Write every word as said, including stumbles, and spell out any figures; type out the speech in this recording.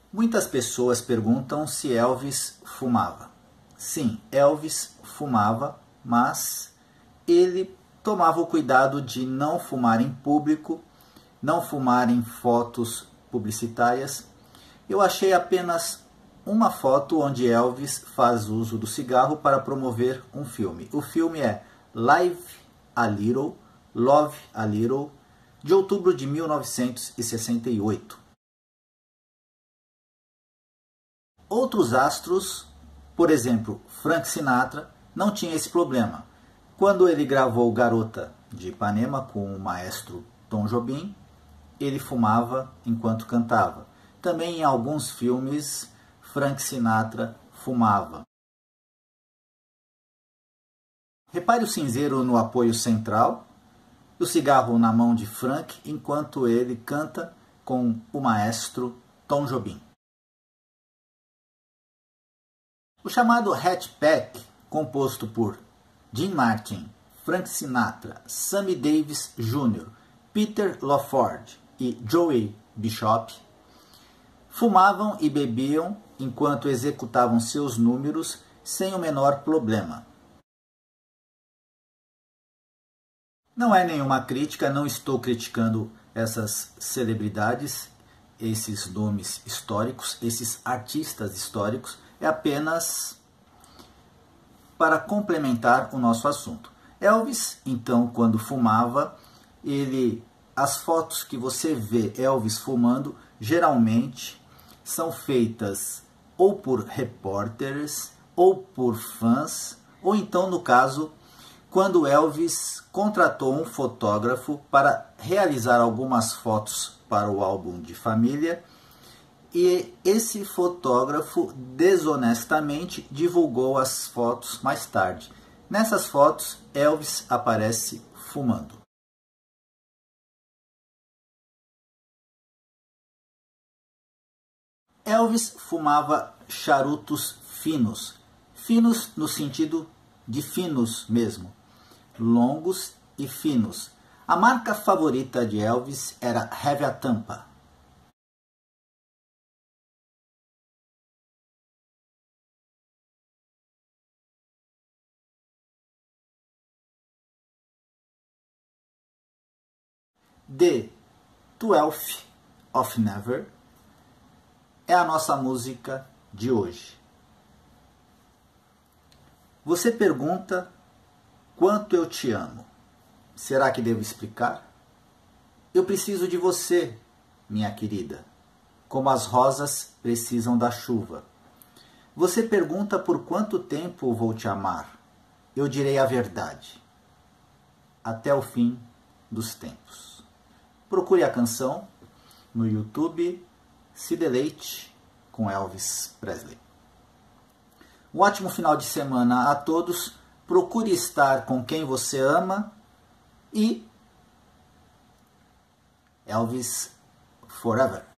Muitas pessoas perguntam se Elvis fumava. Sim, Elvis fumava, mas ele tomava o cuidado de não fumar em público, não fumar em fotos publicitárias. Eu achei apenas uma foto onde Elvis faz uso do cigarro para promover um filme. O filme é Live a Little, Love a Little, de outubro de mil novecentos e sessenta e oito. Outros astros, por exemplo, Frank Sinatra, não tinha esse problema. Quando ele gravou Garota de Ipanema com o maestro Tom Jobim, ele fumava enquanto cantava. Também em alguns filmes, Frank Sinatra fumava. Repare o cinzeiro no apoio central, o cigarro na mão de Frank enquanto ele canta com o maestro Tom Jobim. O chamado Hatchback, composto por Dean Martin, Frank Sinatra, Sammy Davis Júnior, Peter Lawford e Joey Bishop, fumavam e bebiam enquanto executavam seus números sem o menor problema. Não é nenhuma crítica, não estou criticando essas celebridades, esses nomes históricos, esses artistas históricos, é apenas para complementar o nosso assunto. Elvis, então, quando fumava, ele, as fotos que você vê Elvis fumando, geralmente são feitas ou por repórteres, ou por fãs, ou então, no caso, quando Elvis contratou um fotógrafo para realizar algumas fotos para o álbum de família, e esse fotógrafo desonestamente divulgou as fotos mais tarde. Nessas fotos, Elvis aparece fumando. Elvis fumava charutos finos, finos no sentido de finos mesmo, longos e finos. A marca favorita de Elvis era Heavy a Tampa. The Twelfth of Never é a nossa música de hoje. Você pergunta quanto eu te amo. Será que devo explicar? Eu preciso de você, minha querida, como as rosas precisam da chuva. Você pergunta por quanto tempo vou te amar. Eu direi a verdade. Até o fim dos tempos. Procure a canção no YouTube, se deleite com Elvis Presley. Um ótimo final de semana a todos. Procure estar com quem você ama e Elvis Forever.